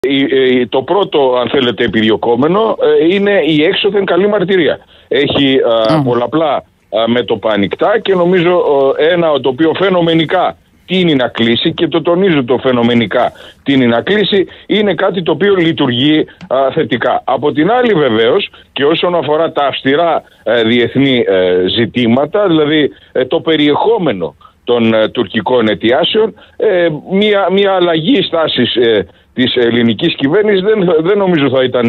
Το πρώτο, αν θέλετε, επιδιωκόμενο είναι η έξωθεν καλή μαρτυρία. Έχει πολλαπλά μέτωπα ανοιχτά και νομίζω ένα το οποίο φαινομενικά τείνει να κλείσει, και το τονίζω, το φαινομενικά τείνει να κλείσει, είναι κάτι το οποίο λειτουργεί θετικά. Από την άλλη, βεβαίως, και όσον αφορά τα αυστηρά διεθνή ζητήματα, δηλαδή το περιεχόμενο των τουρκικών αιτιάσεων, μια αλλαγή στάσης της ελληνικής κυβέρνησης δεν νομίζω θα ήταν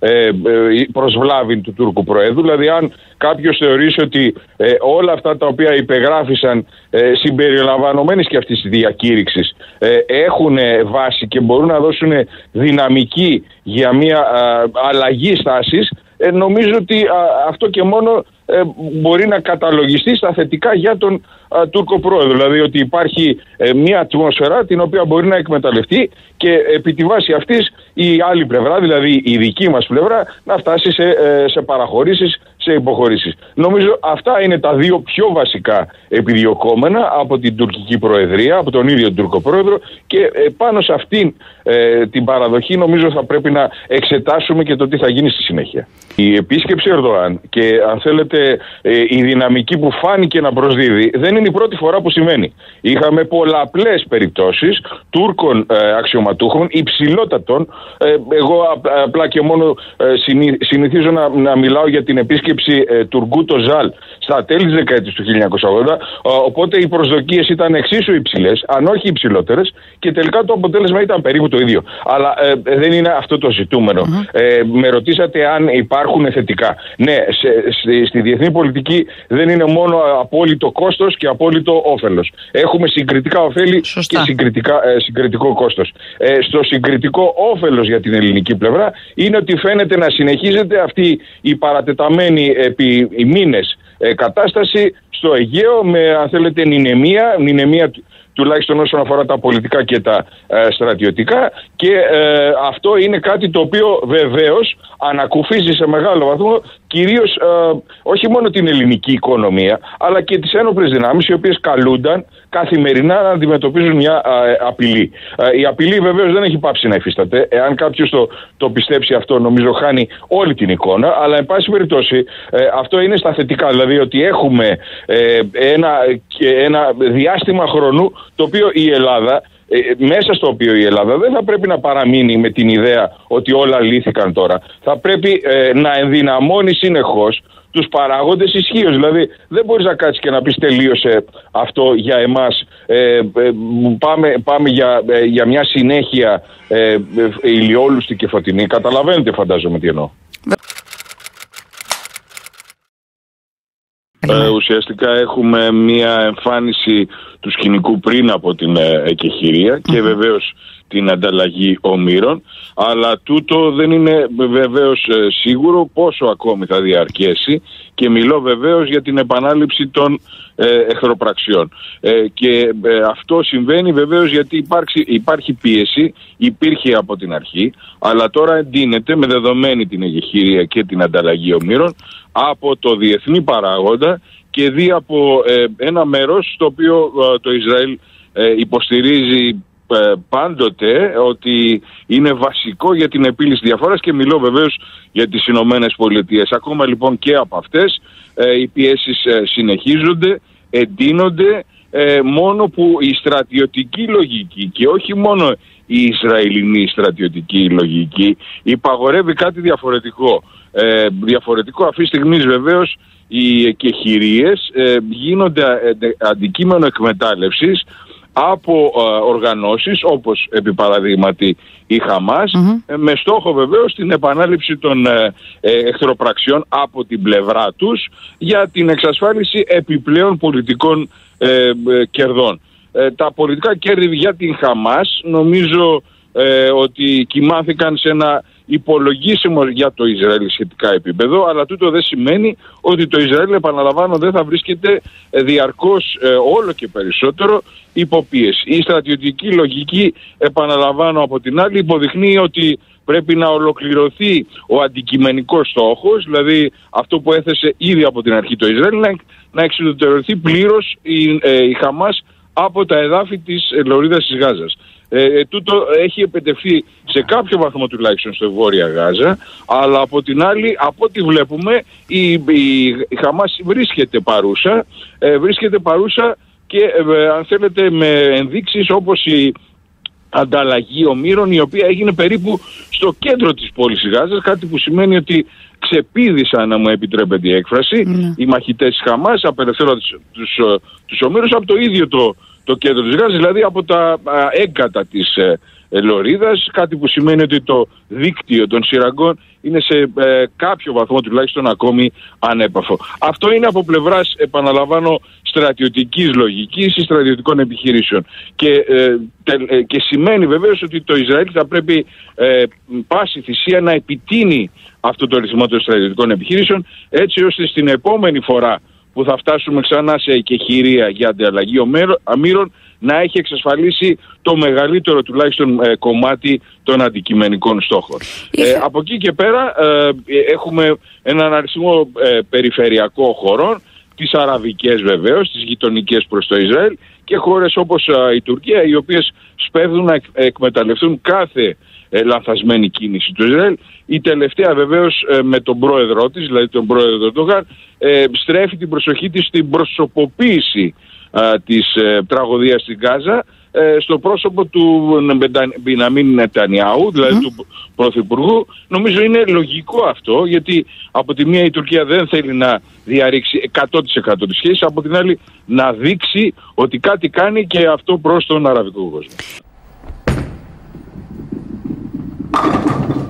προσβλάβη του Τούρκου Προέδρου. Δηλαδή, αν κάποιος θεωρήσει ότι όλα αυτά τα οποία υπεγράφησαν συμπεριλαμβανομένης και αυτής της διακήρυξης έχουν βάση και μπορούν να δώσουν δυναμική για μια αλλαγή στάσης, νομίζω ότι αυτό και μόνο μπορεί να καταλογιστεί στα θετικά για τον Τούρκο Πρόεδρο. Δηλαδή ότι υπάρχει μια ατμόσφαιρα την οποία μπορεί να εκμεταλλευτεί και επί τη βάση αυτής η άλλη πλευρά, δηλαδή η δική μας πλευρά, να φτάσει σε παραχωρήσεις, σε υποχωρήσεις. Νομίζω αυτά είναι τα δύο πιο βασικά επιδιωκόμενα από την τουρκική Προεδρία, από τον ίδιο τον Τούρκο Πρόεδρο, και πάνω σε αυτήν την παραδοχή νομίζω θα πρέπει να εξετάσουμε και το τι θα γίνει στη συνέχεια. Η επίσκεψη Ερντογάν και, αν θέλετε, η δυναμική που φάνηκε να προσδίδει δεν είναι η πρώτη φορά που συμβαίνει. Είχαμε πολλαπλές περιπτώσεις Τούρκων αξιωματούχων υψηλότατων. Εγώ απλά και μόνο συνηθίζω να μιλάω για την επίσκεψη Τουργκούτ Οζάλ στα τέλη της δεκαετίας του 1980, οπότε οι προσδοκίες ήταν εξίσου υψηλές, αν όχι υψηλότερες, και τελικά το αποτέλεσμα ήταν περίπου το ίδιο. Αλλά δεν είναι αυτό το ζητούμενο. Με ρωτήσατε αν υπάρχουν θετικά. Ναι, στη διεθνή πολιτική δεν είναι μόνο απόλυτο κόστος και απόλυτο όφελος. Έχουμε συγκριτικά ωφέλη και συγκριτικό κόστος. Στο συγκριτικό όφελος για την ελληνική πλευρά είναι ότι φαίνεται να συνεχίζεται αυτή η παρατεταμένη επί μήνες κατάσταση στο Αιγαίο με, αν θέλετε, νηνεμία τουλάχιστον όσον αφορά τα πολιτικά και τα στρατιωτικά, και αυτό είναι κάτι το οποίο βεβαίως ανακουφίζει σε μεγάλο βαθμό κυρίως όχι μόνο την ελληνική οικονομία, αλλά και τις ένοπλες δυνάμεις, οι οποίες καλούνταν καθημερινά να αντιμετωπίζουν μια απειλή. Η απειλή βεβαίως δεν έχει πάψει να υφίσταται. Εάν κάποιος το πιστέψει αυτό, νομίζω χάνει όλη την εικόνα, αλλά εν πάση περιπτώσει αυτό είναι στα θετικά, δηλαδή ότι έχουμε ένα διάστημα χρόνου το οποίο η Ελλάδα, μέσα στο οποίο η Ελλάδα δεν θα πρέπει να παραμείνει με την ιδέα ότι όλα λύθηκαν τώρα. Θα πρέπει να ενδυναμώνει συνεχώς τους παράγοντες ισχύως. Δηλαδή δεν μπορείς να κάτσεις και να πεις τελείωσε αυτό για εμάς, πάμε για μια συνέχεια ηλιόλουστη και φωτεινή. Καταλαβαίνετε, φαντάζομαι τι εννοώ. Ουσιαστικά έχουμε μια εμφάνιση του σκηνικού πριν από την εκεχηρία και βεβαίως την ανταλλαγή ομήρων, αλλά τούτο δεν είναι βεβαίως σίγουρο πόσο ακόμη θα διαρκέσει, και μιλώ βεβαίως για την επανάληψη των εχθροπραξιών. Και αυτό συμβαίνει βεβαίως γιατί υπάρχει πίεση, υπήρχε από την αρχή, αλλά τώρα εντείνεται με δεδομένη την εκεχηρία και την ανταλλαγή ομήρων από το διεθνή παράγοντα και δι' από ένα μέρος στο οποίο το Ισραήλ υποστηρίζει πάντοτε ότι είναι βασικό για την επίλυση διαφοράς, και μιλώ βεβαίως για τις Ηνωμένες Πολιτείες. Ακόμα λοιπόν και από αυτές οι πιέσεις συνεχίζονται, εντείνονται, μόνο που η στρατιωτική λογική και όχι μόνο η Ισραηλινή στρατιωτική λογική υπαγορεύει κάτι διαφορετικό. Διαφορετικό αυτή τη στιγμή βεβαίως οι εκεχηρίες γίνονται αντικείμενο εκμετάλλευσης από οργανώσεις όπως επί παραδείγματι η Χαμάς, με στόχο βεβαίως την επανάληψη των εχθροπραξιών από την πλευρά τους για την εξασφάλιση επιπλέον πολιτικών κερδών. Τα πολιτικά κέρδη για την Χαμάς νομίζω ότι κοιμάθηκαν σε ένα υπολογίσιμο για το Ισραήλ σχετικά επίπεδο, αλλά τούτο δεν σημαίνει ότι το Ισραήλ, επαναλαμβάνω, δεν θα βρίσκεται διαρκώς όλο και περισσότερο υποπίεση. Η στρατιωτική λογική, επαναλαμβάνω από την άλλη, υποδεικνύει ότι πρέπει να ολοκληρωθεί ο αντικειμενικός στόχος, δηλαδή αυτό που έθεσε ήδη από την αρχή το Ισραήλ, να εξουδετερωθεί πλήρως η Χαμάς από τα εδάφη της Λωρίδας της Γάζας. Τούτο έχει επιτευχθεί σε κάποιο βαθμό τουλάχιστον στο Βόρεια Γάζα, αλλά από την άλλη, από ό,τι βλέπουμε, η Χαμάς βρίσκεται παρούσα και αν θέλετε με ενδείξεις όπως η ανταλλαγή ομήρων, η οποία έγινε περίπου στο κέντρο της πόλης της Γάζας, κάτι που σημαίνει ότι ξεπήδησαν, να μου επιτρέπεται η έκφραση, οι μαχητές της Χαμάς, απελευθέροντας τους ομήρους από το ίδιο το κέντρο της Γάζας, δηλαδή από τα έγκατα της Λωρίδας, κάτι που σημαίνει ότι το δίκτυο των σειραγκών είναι σε κάποιο βαθμό τουλάχιστον ακόμη ανέπαφο. Αυτό είναι από πλευράς, επαναλαμβάνω, στρατιωτικής λογικής ή στρατιωτικών επιχειρήσεων. Και σημαίνει βεβαίως ότι το Ισραήλ θα πρέπει πάση θυσία να επιτείνει αυτό το ρυθμό των στρατιωτικών επιχειρήσεων, έτσι ώστε στην επόμενη φορά που θα φτάσουμε ξανά σε εκεχηρία για ανταλλαγή αμήρων να έχει εξασφαλίσει το μεγαλύτερο τουλάχιστον κομμάτι των αντικειμενικών στόχων. Από εκεί και πέρα έχουμε έναν αριθμό περιφερειακών χωρών, τις αραβικές βεβαίως, τις γειτονικές προς το Ισραήλ, και χώρες όπως η Τουρκία, οι οποίες σπέβδουν να εκμεταλλευτούν κάθε λανθασμένη κίνηση του Ισραήλ. Η τελευταία βεβαίως με τον πρόεδρό της, δηλαδή τον πρόεδρο Ερντογάν, στρέφει την προσοχή της στην προσωποποίηση της τραγωδίας στην Γάζα, στο πρόσωπο του Μπενιαμίν Νετανιάου, δηλαδή του Πρωθυπουργού. Νομίζω είναι λογικό αυτό, γιατί από τη μία η Τουρκία δεν θέλει να διαρρήξει 100% τη σχέση, από την άλλη να δείξει ότι κάτι κάνει, και αυτό προς τον αραβικό κόσμο.